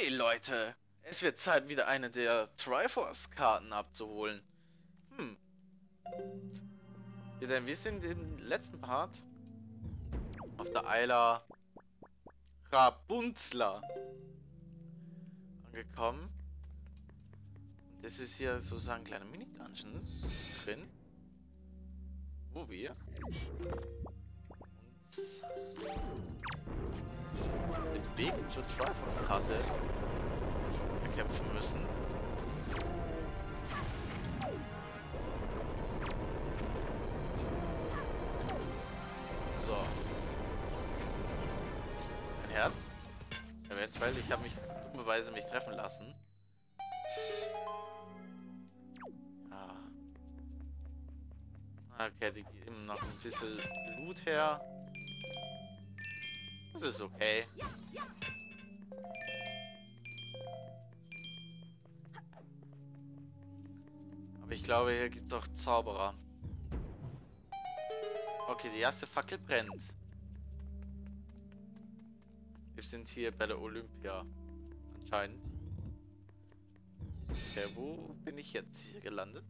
Hey Leute, es wird Zeit, wieder eine der Triforce-Karten abzuholen. Denn wir sind im letzten Part auf der Isla Rapunzla angekommen. Und das ist hier sozusagen ein kleiner Mini-Dungeon drin, wo wir uns den Weg zur Triforce-Karte bekämpfen müssen. So. Ein Herz. Eventuell, ich habe mich dummerweise treffen lassen. Ja. Okay, die geben noch ein bisschen Loot her. Das ist okay. Aber ich glaube, hier gibt es auch Zauberer. Okay, die erste Fackel brennt. Wir sind hier bei der Olympia. Anscheinend. Okay, wo bin ich jetzt hier gelandet?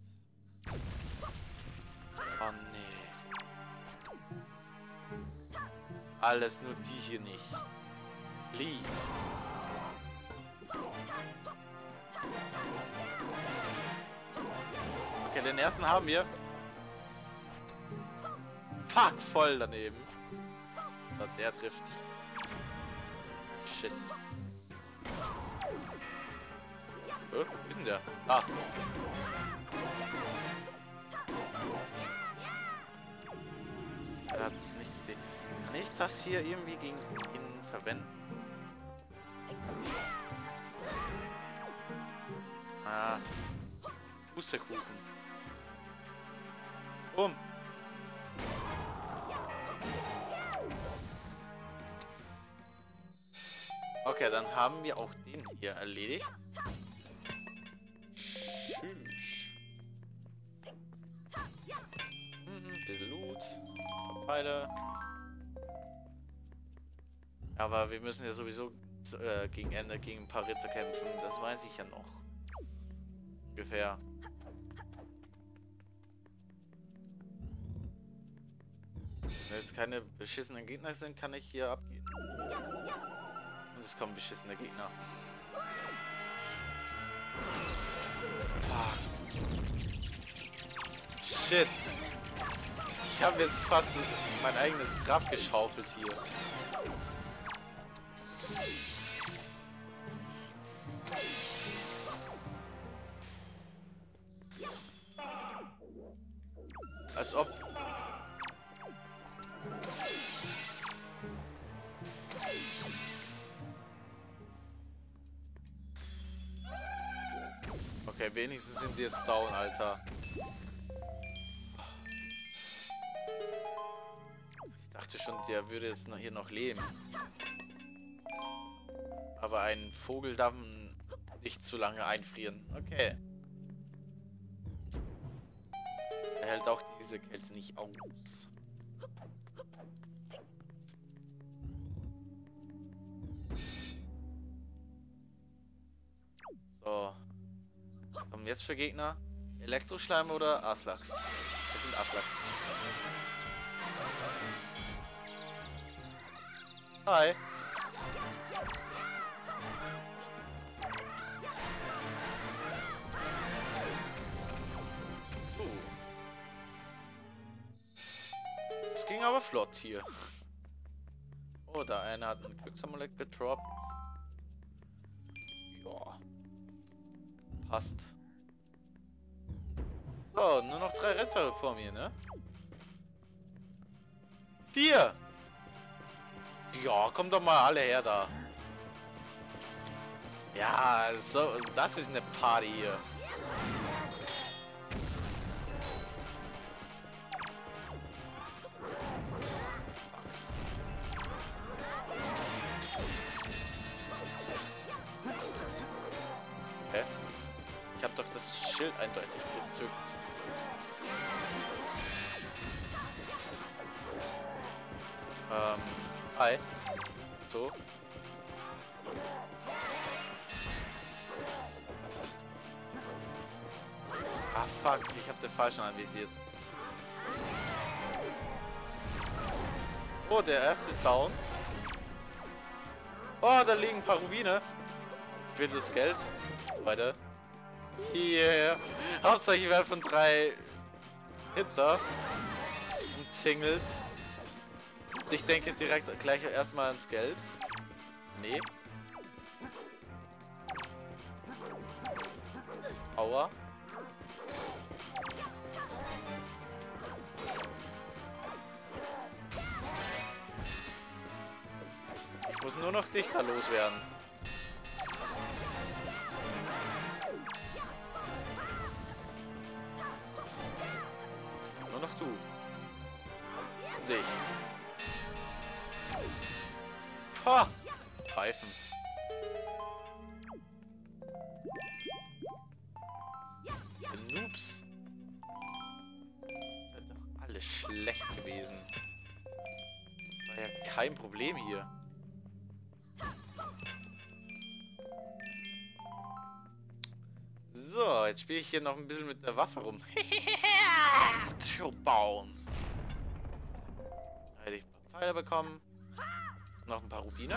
Oh nee. Alles nur die hier nicht. Please. Okay, den ersten haben wir. Fuck, voll daneben. So, der trifft. Shit. Wo ist denn der? Ah. Er hat es nicht gesehen. Kann ich das hier irgendwie gegen ihn verwenden? Ah. Pustekuchen. Bumm. Okay, dann haben wir auch den hier erledigt. Tschüss. Bisschen Loot. Ein paar Pfeile. Aber wir müssen ja sowieso gegen Ende gegen ein paar Ritter kämpfen. Das weiß ich ja noch. Ungefähr. Wenn jetzt keine beschissenen Gegner sind, kann ich hier abgehen. Und es kommen beschissene Gegner. Fuck. Shit. Ich habe jetzt fast mein eigenes Grab geschaufelt hier. Als ob... Okay, wenigstens sind die jetzt down, Alter. Ich dachte schon, der würde jetzt hier noch leben. Aber ein Vogel darf nicht zu lange einfrieren. Okay. Er hält auch diese Kälte nicht aus. So. Was kommen jetzt für Gegner? Elektroschleim oder Aslax? Das sind Aslax. Hi. Das ging aber flott hier. Oh, da einer hat ein Glücksamulett gedroppt. Ja. Passt. So, nur noch 3 Ritter vor mir, ne? 4! Ja, kommt doch mal alle her da. Ja, so, das ist eine Party hier. Hä? Ich hab doch das Schild eindeutig gezückt. Hi. So. Ah, fuck. Ich habe den falschen anvisiert. Oh, der erste ist down. Oh, da liegen ein paar Rubine. Ich will das Geld. Weiter. Yeah. Hauptsache, ich werde von 3 Hitter umzingelt. Ich denke direkt gleich erstmal ans Geld. Nee. Aua. Ich muss nur noch dich da loswerden. Nur noch du. Und dich. Ha! Pfeifen. Die Noobs. Seid doch alle schlecht gewesen. Das war ja kein Problem hier. So, jetzt spiele ich hier noch ein bisschen mit der Waffe rum. Baum. Da hätte ich ein paar Pfeile bekommen. Jetzt noch ein paar Rubine.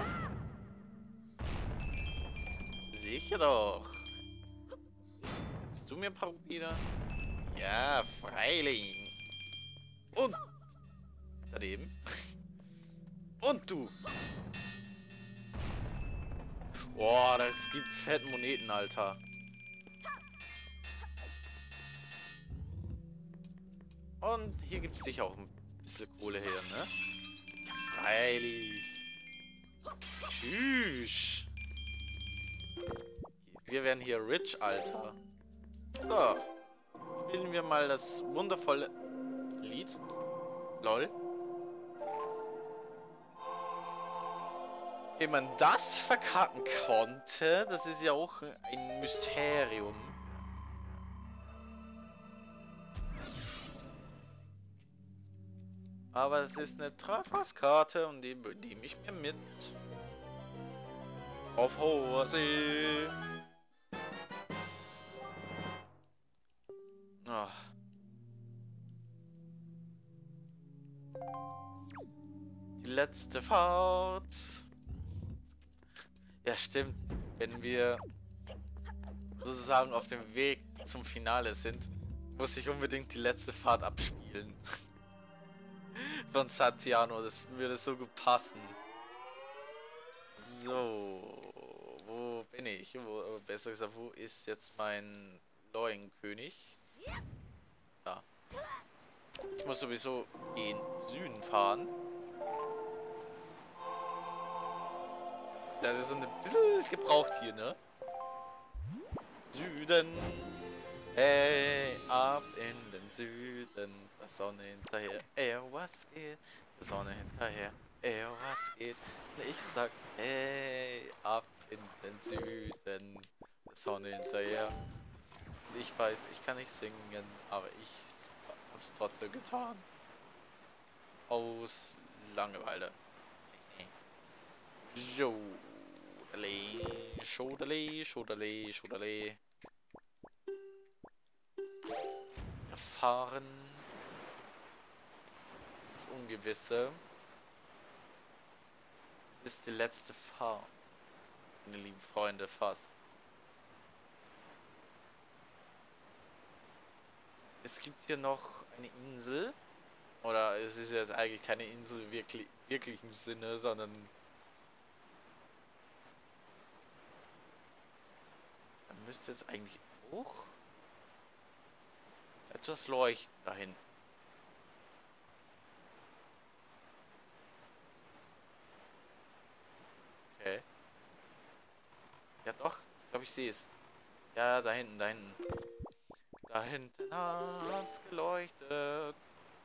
Sicher doch. Bist du mir ein paar Rubine? Ja, freilich. Und daneben. Und du. Boah, das gibt fette Moneten, Alter. Und hier gibt es sicher auch ein bisschen Kohle her, ne? Ja, freilich. Tschüss. Wir werden hier rich, Alter. So. Spielen wir mal das wundervolle Lied. Lol. Wie man das verkacken konnte, das ist ja auch ein Mysterium. Aber es ist eine Trefferskarte und die nehme ich mir mit. Auf hoher See. Oh. Die letzte Fahrt. Ja, stimmt. Wenn wir sozusagen auf dem Weg zum Finale sind, muss ich unbedingt die letzte Fahrt abspielen. Von Satiano, das würde so gut passen. So, wo bin ich? Besser gesagt, wo ist jetzt mein Leuenkönig? Da. Ich muss sowieso in Süden fahren. Das ist so ein bisschen gebraucht hier, ne? Süden. Hey, ab in den Süden. Der Sonne hinterher. Ey, was geht? Der Sonne hinterher. Ey, was geht? Und ich sag, hey, ab in den Süden. Der Sonne hinterher. Und ich weiß, ich kann nicht singen, aber ich hab's trotzdem getan. Aus Langeweile. Schodele, Schodele, Schodele. Erfahren. Das Ungewisse. Es ist die letzte Fahrt. Meine lieben Freunde, fast. Es gibt hier noch eine Insel. Oder es ist jetzt eigentlich keine Insel wirklich im Sinne, sondern dann müsste jetzt eigentlich auch etwas leuchten dahin. Okay. Ja doch, ich glaube ich sehe es. Ja, da hinten, da hinten. Da hinten hat's geleuchtet.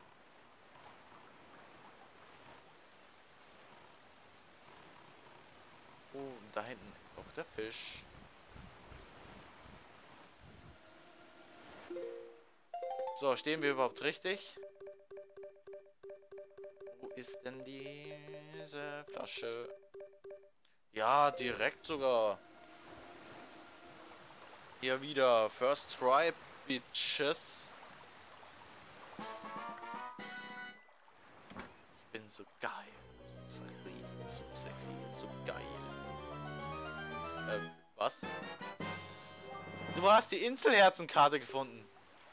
Oh, und da hinten auch der Fisch. So, stehen wir überhaupt richtig? Wo ist denn diese Flasche? Ja, direkt sogar. Hier wieder First Try Bitches. Ich bin so geil. So sexy, so geil. Was? Du hast die Inselherzenkarte gefunden.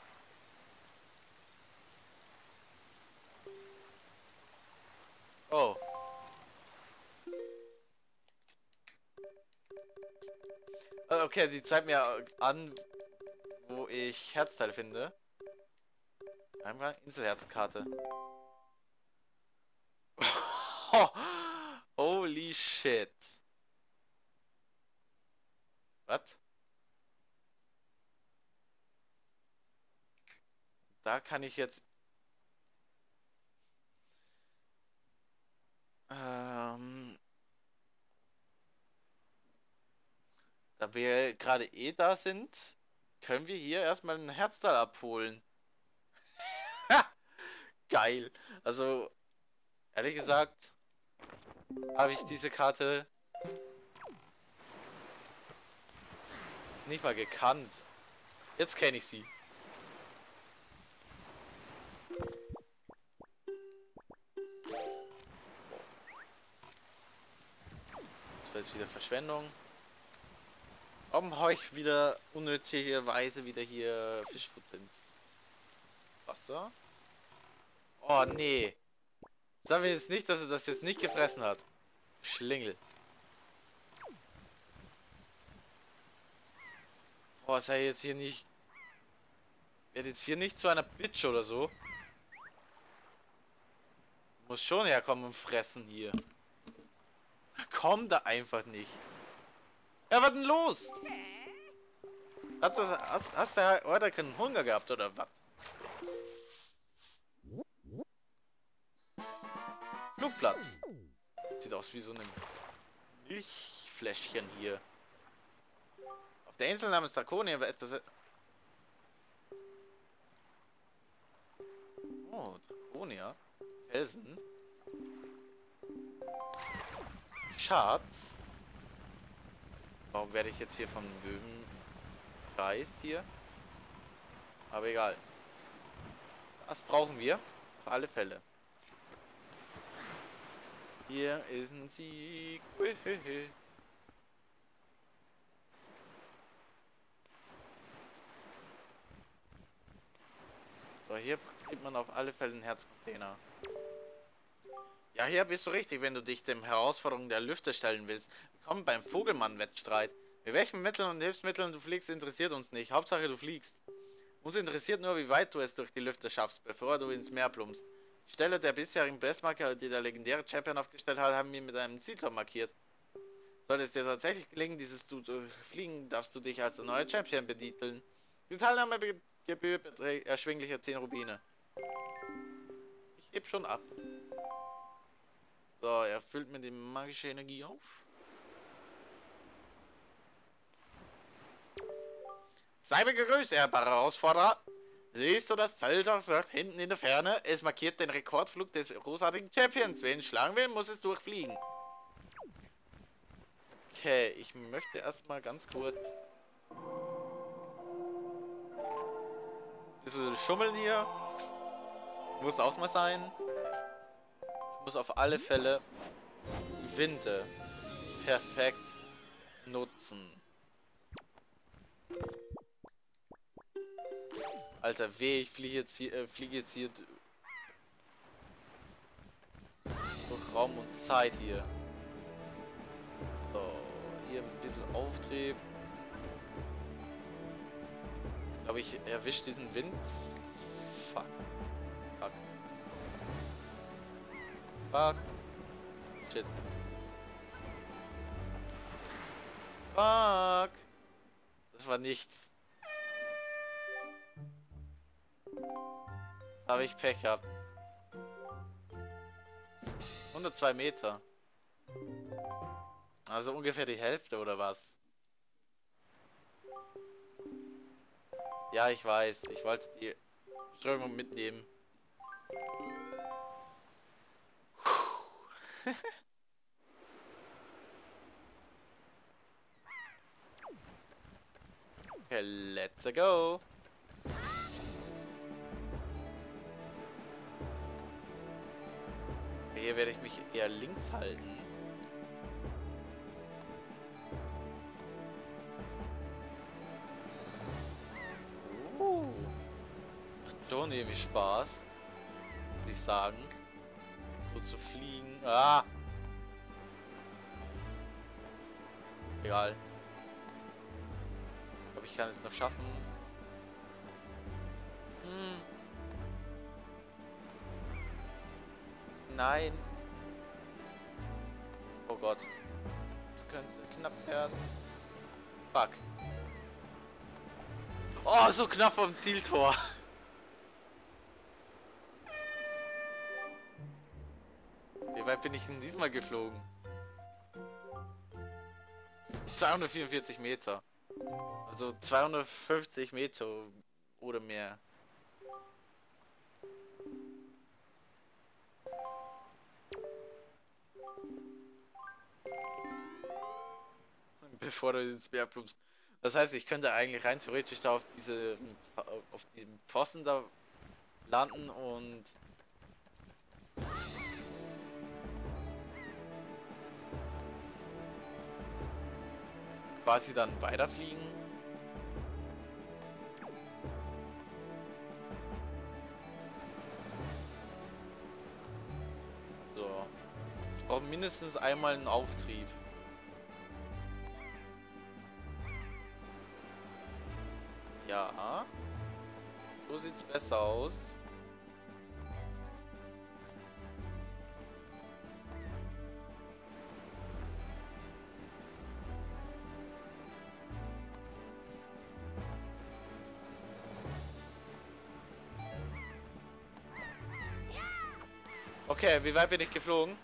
Oh. Okay, die zeigt mir an, wo ich Herzteil finde. Einmal Inselherzenkarte. Holy shit. Was? Da kann ich jetzt... Da wir gerade eh da sind, können wir hier erstmal ein Herzteil abholen. Geil. Also, ehrlich gesagt, habe ich diese Karte nicht mal gekannt. Jetzt kenne ich sie. Das war jetzt wieder Verschwendung. Warum haue ich wieder unnötigerweise wieder hier Fischfutter ins Wasser? Oh nee. Sagen wir jetzt nicht, dass er das jetzt nicht gefressen hat. Schlingel. Oh, sei jetzt hier nicht... Wird jetzt hier nicht zu einer Bitch oder so. Muss schon herkommen und fressen hier. Komm da einfach nicht. Ja, was denn los? Hast du heute keinen Hunger gehabt oder was? Flugplatz. Sieht aus wie so ein Milchfläschchen hier. Auf der Insel namens Draconia war etwas... Oh, Draconia. Felsen. Schatz. Warum werde ich jetzt hier vom Möwen kreist hier? Aber egal. Das brauchen wir. Auf alle Fälle. Hier ist ein Sieg. So, hier kriegt man auf alle Fälle einen Herzcontainer. Ja, hier bist du richtig, wenn du dich dem Herausforderungen der Lüfte stellen willst. Willkommen beim Vogelmann-Wettstreit. Mit welchen Mitteln und Hilfsmitteln du fliegst, interessiert uns nicht. Hauptsache, du fliegst. Uns interessiert nur, wie weit du es durch die Lüfte schaffst, bevor du ins Meer plumpst. Die Stelle der bisherigen Bestmarker, die der legendäre Champion aufgestellt hat, haben wir mit einem Zieltor markiert. Sollte es dir tatsächlich gelingen, dieses zu fliegen, darfst du dich als der neue Champion betiteln. Die Teilnahmegebühr beträgt erschwingliche 10 Rubine. Ich heb schon ab. So, er füllt mir die magische Energie auf. Sei mir gegrüßt, ehrbare Herausforderer. Siehst du das Zelt dort hinten in der Ferne? Es markiert den Rekordflug des großartigen Champions. Wer ihn schlagen will, muss es durchfliegen. Okay, ich möchte erstmal ganz kurz ein bisschen schummeln hier. Muss auch mal sein. Ich muss auf alle Fälle die Winde perfekt nutzen. Alter, weh, ich fliege jetzt hier durch Raum und Zeit hier. So, hier ein bisschen Auftrieb. Ich glaube, ich erwische diesen Wind. Fuck. Fuck. Fuck. Shit. Fuck. Das war nichts. Da habe ich Pech gehabt. 102 Meter. Also ungefähr die Hälfte oder was? Ja, ich weiß. Ich wollte die Strömung mitnehmen. Okay, let's go. hier werde ich mich eher links halten. Macht schon irgendwie Spaß, muss ich sagen. So zu fliegen. Ah! Egal. Ich glaube, ich kann es noch schaffen. Hm. Nein. Oh Gott. Das könnte knapp werden. Fuck. Oh, so knapp vom Zieltor. Wie weit bin ich denn diesmal geflogen? 244 Meter. Also 250 Meter oder mehr. Bevor du ins Meer plumpst. Das heißt, ich könnte eigentlich rein theoretisch da auf diesem Pfosten da landen und quasi dann weiterfliegen. So. Ich brauche mindestens einmal einen Auftrieb. Ja. So sieht's besser aus. Okay, wie weit bin ich geflogen?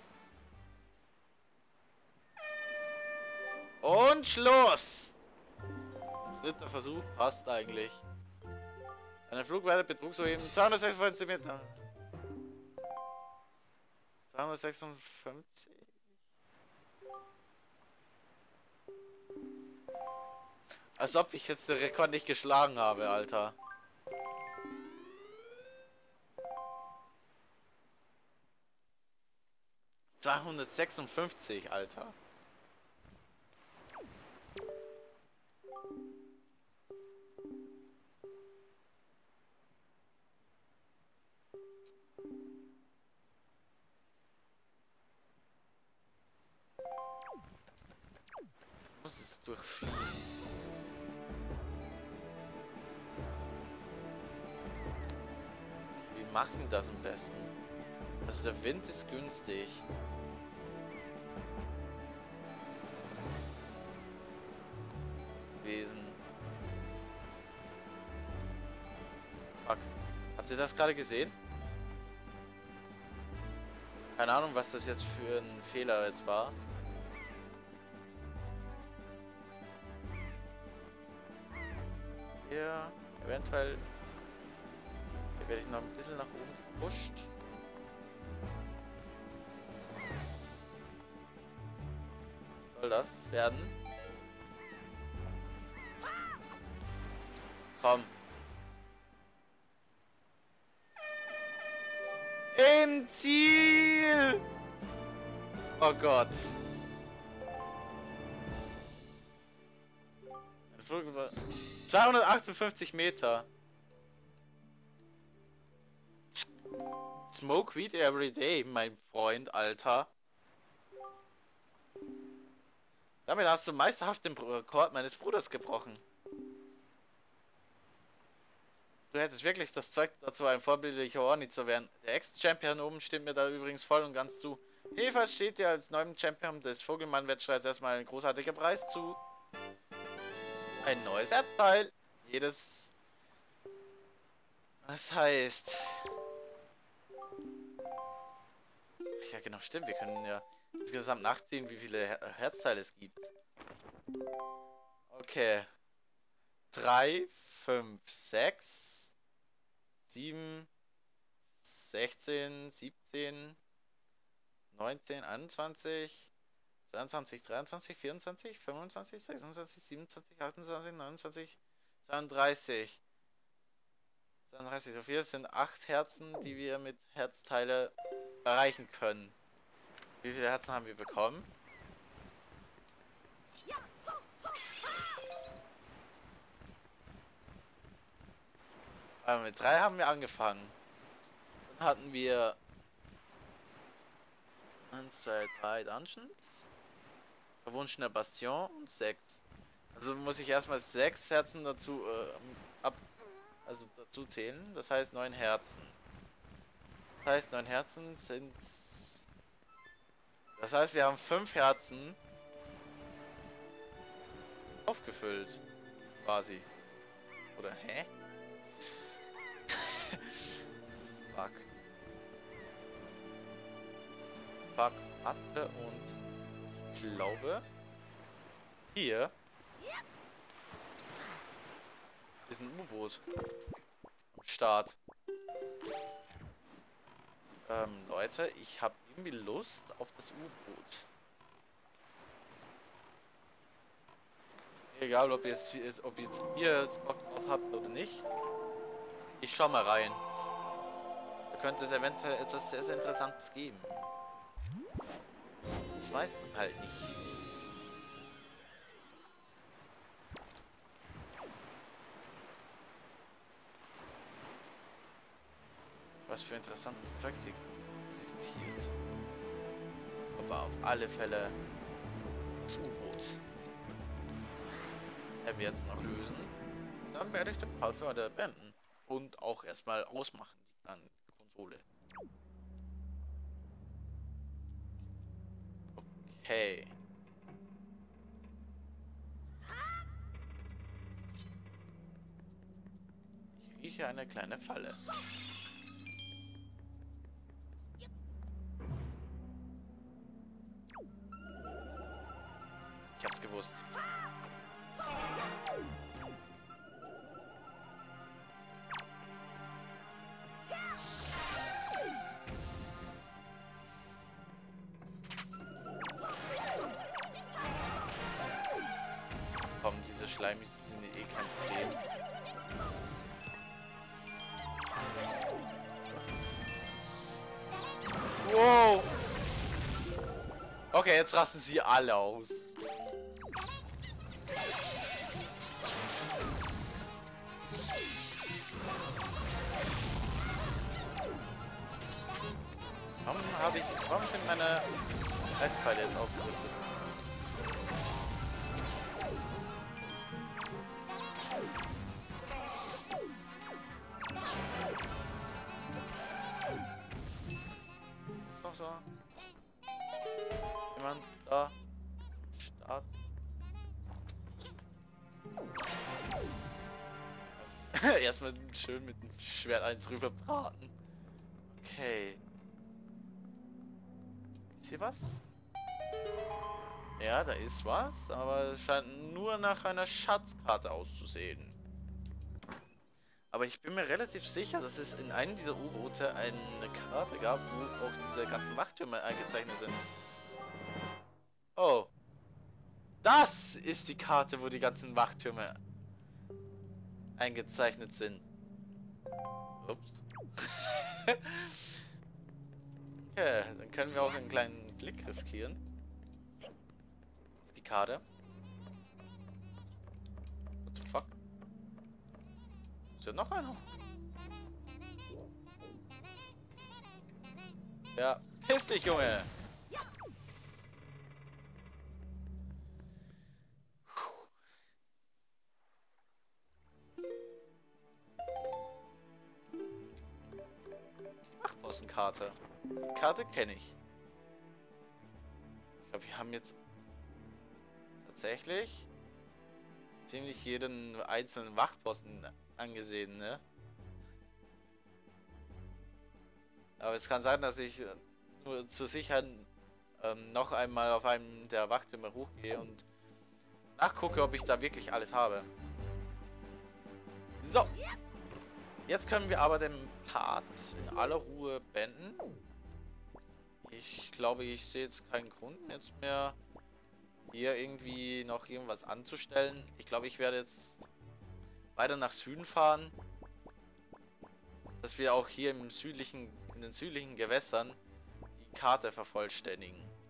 Und Schluss! Dritter Versuch passt eigentlich. Eine Flugweite betrug soeben 256 Meter. 256. Als ob ich jetzt den Rekord nicht geschlagen habe, Alter. ...256, Alter. Ich muss es durchfliegen. Wir machen das am besten. Also der Wind ist günstig. Gewesen. Fuck. Habt ihr das gerade gesehen? Keine Ahnung, was das jetzt für ein Fehler jetzt war. Hier, eventuell. Hier werde ich noch ein bisschen nach oben gepusht. Soll das werden? Komm. Im Ziel! Oh Gott. 258 Meter. Smoke weed every day, mein Freund, Alter. Damit hast du meisterhaft den Rekord meines Bruders gebrochen. Du hättest wirklich das Zeug dazu, ein vorbildlicher Orni zu werden. Der Ex-Champion oben stimmt mir da übrigens voll und ganz zu. Jedenfalls steht dir als neuem Champion des Vogelmann-Wettstreits erstmal ein großartiger Preis zu. Ein neues Herzteil. Jedes... Was heißt... Ja genau, stimmt. Wir können ja insgesamt nachziehen, wie viele Herzteile es gibt. Okay. 3, 5, 6, 7, 16, 17, 19, 21, 22, 23, 24, 25, 26, 27, 28, 29, 32. 32. So viel sind 8 Herzen, die wir mit Herzteile erreichen können. Wie viele Herzen haben wir bekommen? Mit 3 haben wir angefangen. Dann hatten wir 1, 2, 3 Dungeons. Verwunschener Bastion und 6. Also muss ich erstmal 6 Herzen dazu dazu zählen. Das heißt 9 Herzen. Das heißt 9 Herzen sind. Das heißt, wir haben 5 Herzen aufgefüllt. Quasi. Oder hä? Fuck. Fuck. Hatte und ich glaube hier ist ein U-Boot am Start. Leute, ich habe irgendwie Lust auf das U-Boot. Egal, ob ihr jetzt Bock drauf habt oder nicht. Ich schau mal rein. Da könnte es eventuell etwas sehr, sehr Interessantes geben. Das weiß man halt nicht. Was für interessantes Zeug sie existiert. Aber auf alle Fälle das U-Boot. Werden wir jetzt noch lösen. Dann werde ich den Part für heute beenden. Und auch erstmal ausmachen, die Konsole. Okay. Ich rieche eine kleine Falle. Ich hab's gewusst. Komm, diese Schleimis sind eh kein Problem. Wow! Okay, jetzt rasten sie alle aus. Warum sind meine Eispfeile jetzt ausgerüstet? Noch so. Jemand da? Start. Erstmal schön mit dem Schwert 1 rüber braten. Okay. Ist hier was? Ja, da ist was, aber es scheint nur nach einer Schatzkarte auszusehen. Aber ich bin mir relativ sicher, dass es in einem dieser U-Boote eine Karte gab, wo auch diese ganzen Wachtürme eingezeichnet sind. Oh. Das ist die Karte, wo die ganzen Wachtürme eingezeichnet sind. Ups. Okay, dann können wir auch einen kleinen Blick riskieren. Auf die Karte. What the fuck? Ist ja noch einer? Ja, piss dich, Junge! Wachtpostenkarte. Die Karte kenne ich. Ich glaube, wir haben jetzt tatsächlich ziemlich jeden einzelnen Wachtposten angesehen, ne? Aber es kann sein, dass ich nur zur Sicherheit noch einmal auf einem der Wachtürme hochgehe und nachgucke, ob ich da wirklich alles habe. So. Jetzt können wir aber den Part in aller Ruhe beenden. Ich glaube, ich sehe jetzt keinen Grund jetzt mehr, hier irgendwie noch irgendwas anzustellen. Ich glaube, ich werde jetzt weiter nach Süden fahren, dass wir auch hier in den südlichen Gewässern die Karte vervollständigen.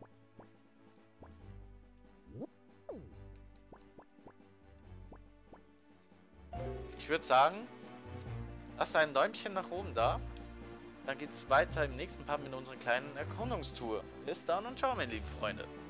würde sagen, lasst ein Däumchen nach oben da. Dann geht's weiter im nächsten Part mit unserer kleinen Erkundungstour. Bis dann und ciao, meine lieben Freunde.